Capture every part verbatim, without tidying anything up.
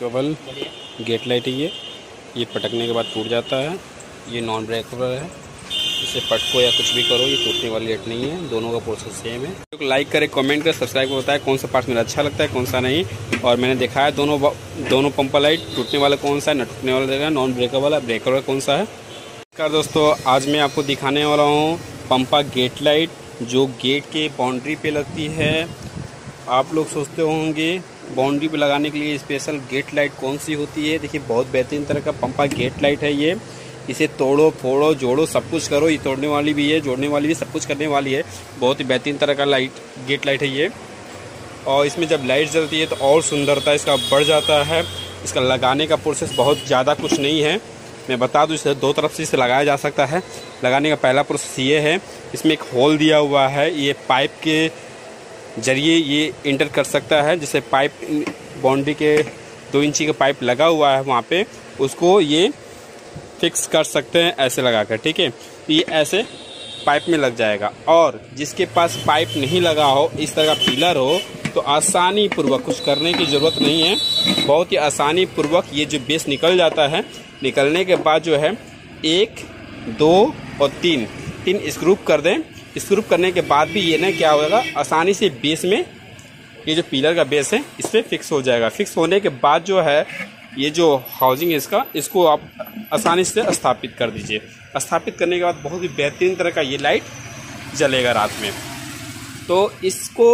Breakable gate light है ये ये पटकने के बाद टूट जाता है। ये नॉन ब्रेकेबल है, इसे पटको या कुछ भी करो, ये टूटने वाली लाइट नहीं है। दोनों का प्रोसेस सेम है। तो लाइक करें, कमेंट करें, सब्सक्राइब कर बताएं कौन सा पार्ट मेरा अच्छा लगता है कौन सा नहीं। और मैंने दिखाया दोनों दोनों पंपा लाइट, टूटने वाला कौन सा है, न टूटने वाला देगा, नॉन ब्रेकेबल है, ब्रेकेबल कौन सा है। नमस्कार दोस्तों, आज मैं आपको दिखाने वाला हूँ पंपा गेट लाइट जो गेट के बाउंड्री पे लगती है। आप लोग सोचते होंगे बाउंड्री पे लगाने के लिए स्पेशल गेट लाइट कौन सी होती है। देखिए बहुत बेहतरीन तरह का पंपा गेट लाइट है ये। इसे तोड़ो फोड़ो जोड़ो सब कुछ करो, ये तोड़ने वाली भी है जोड़ने वाली भी, सब कुछ करने वाली है। बहुत ही बेहतरीन तरह का लाइट गेट लाइट है ये। और इसमें जब लाइट जलती है तो और सुंदरता इसका बढ़ जाता है। इसका लगाने का प्रोसेस बहुत ज़्यादा कुछ नहीं है, मैं बता दूं। इसे दो तरफ से इसे लगाया जा सकता है। लगाने का पहला प्रोसेस ये है, इसमें एक होल दिया हुआ है, ये पाइप के जरिए ये इंटर कर सकता है। जैसे पाइप बाउंड्री के दो इंची का पाइप लगा हुआ है वहाँ पे, उसको ये फिक्स कर सकते हैं ऐसे लगाकर, ठीक है। तो ये ऐसे पाइप में लग जाएगा। और जिसके पास पाइप नहीं लगा हो, इस तरह का पिलर हो, तो आसानी पूर्वक, कुछ करने की ज़रूरत नहीं है, बहुत ही आसानी पूर्वक ये जो बेस निकल जाता है। निकलने के बाद जो है एक दो और तीन तीन स्क्रू कर दें। स्क्रू करने के बाद भी ये ना क्या होगा, आसानी से बेस में ये जो पिलर का बेस है इस पर फिक्स हो जाएगा। फिक्स होने के बाद जो है ये जो हाउसिंग है इसका, इसको आप आसानी से स्थापित कर दीजिए। स्थापित करने के बाद बहुत ही बेहतरीन तरह का ये लाइट जलेगा रात में। तो इसको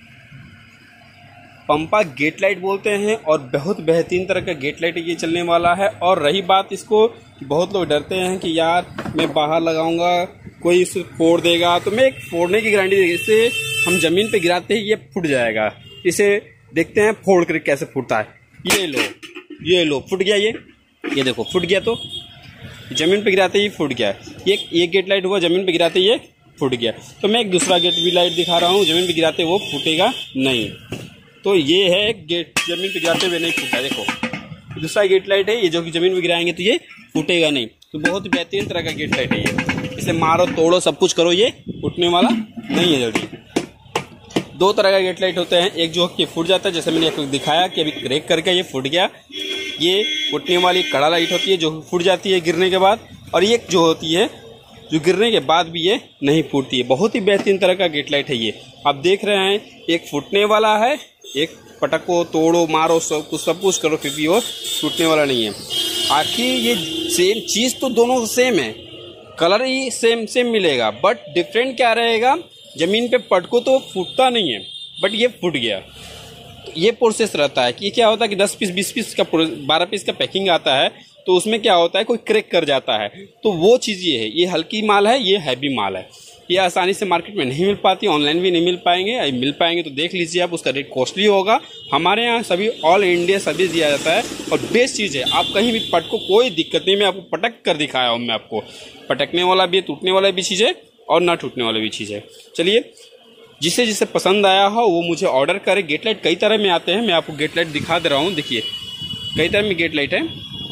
पंपा गेट लाइट बोलते हैं और बहुत बेहतरीन तरह का गेट लाइट ये चलने वाला है। और रही बात इसको, बहुत लोग डरते हैं कि यार मैं बाहर लगाऊंगा कोई इसे फोड़ देगा, तो मैं एक फोड़ने की गारंटी देगी। इससे हम ज़मीन पे गिराते ही ये फूट जाएगा। इसे देखते हैं फोड़ कर कैसे फूटता है। ये लो ये लो फूट गया, ये ये देखो फूट गया। तो ज़मीन पे गिराते ही फूट गया। ये एक गेट लाइट हुआ, ज़मीन पे गिराते ये फूट गया। तो मैं एक दूसरा गेट भी लाइट दिखा रहा हूँ, ज़मीन पे गिराते वो फूटेगा नहीं। तो ये है गेट ज़मीन पे गिराते हुए नहीं फूटा। देखो दूसरा गेट लाइट है ये, जो कि ज़मीन पे गिराएंगे तो ये फूटेगा नहीं। तो बहुत बेहतरीन तरह का गेट लाइट है ये। इसे मारो तोड़ो सब कुछ करो, ये फूटने वाला नहीं है जल्दी। दो तरह का गेट लाइट होते हैं, एक जो कि फूट जाता है, जैसे मैंने आपको दिखाया कि अभी क्रेक करके ये फूट गया। ये फूटने वाली कड़ा लाइट होती है जो फूट जाती है गिरने के बाद। और एक जो होती है जो गिरने के बाद भी ये नहीं फूटती है। बहुत ही बेहतरीन तरह का गेट लाइट है ये। आप देख रहे हैं एक फूटने वाला है, एक पटको तोड़ो मारो सब कुछ सब कुछ करो, फिर भी वो टूटने वाला नहीं है। आखिर ये सेम चीज़ तो दोनों सेम है, कलर ही सेम सेम मिलेगा, बट डिफरेंट क्या रहेगा, ज़मीन पे पटको तो फूटता नहीं है, बट ये फूट गया। तो ये प्रोसेस रहता है कि क्या होता है कि दस पीस बीस पीस का बारह पीस का पैकिंग आता है, तो उसमें क्या होता है कोई क्रैक कर जाता है। तो वो चीज़ ये है, ये हल्की माल है, ये हैवी माल है। ये आसानी से मार्केट में नहीं मिल पाती, ऑनलाइन भी नहीं मिल पाएंगे। मिल पाएंगे तो देख लीजिए आप, उसका रेट कॉस्टली होगा। हमारे यहाँ सभी ऑल इंडिया सर्विस दिया जाता है और बेस्ट चीज़ है। आप कहीं भी पटको कोई दिक्कत नहीं, मैं आपको पटक कर दिखाया हूँ। मैं आपको पटकने वाला भी है, टूटने वाला भी चीज़ है और ना टूटने वाला भी चीज़ है। चलिए, जिसे जिसे पसंद आया हो वो मुझे ऑर्डर करे। गेट लाइट कई तरह में आते हैं, मैं आपको गेट लाइट दिखा दे रहा हूँ। देखिए कई तरह में गेट लाइट है,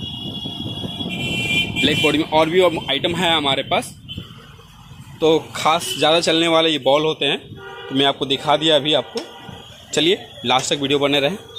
ब्लैक बॉडी में और भी आइटम है हमारे पास। तो खास ज़्यादा चलने वाले ये बॉल होते हैं, तो मैं आपको दिखा दिया अभी आपको। चलिए लास्ट तक वीडियो बने रहे।